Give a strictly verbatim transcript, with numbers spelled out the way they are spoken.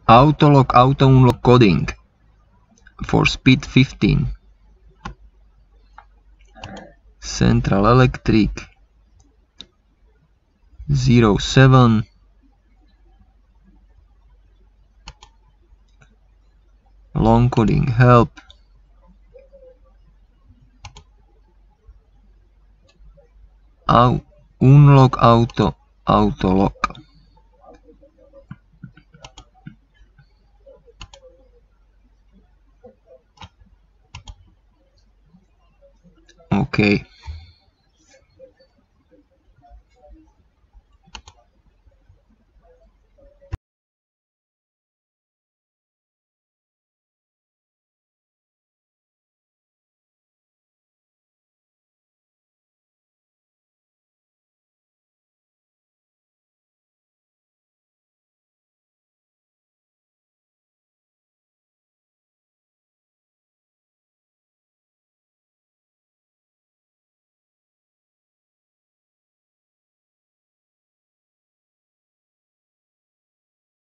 Autolock auto unlock coding for speed fifteen. Central Electric zero seven. Long coding help. Au unlock auto auto lock. Okay.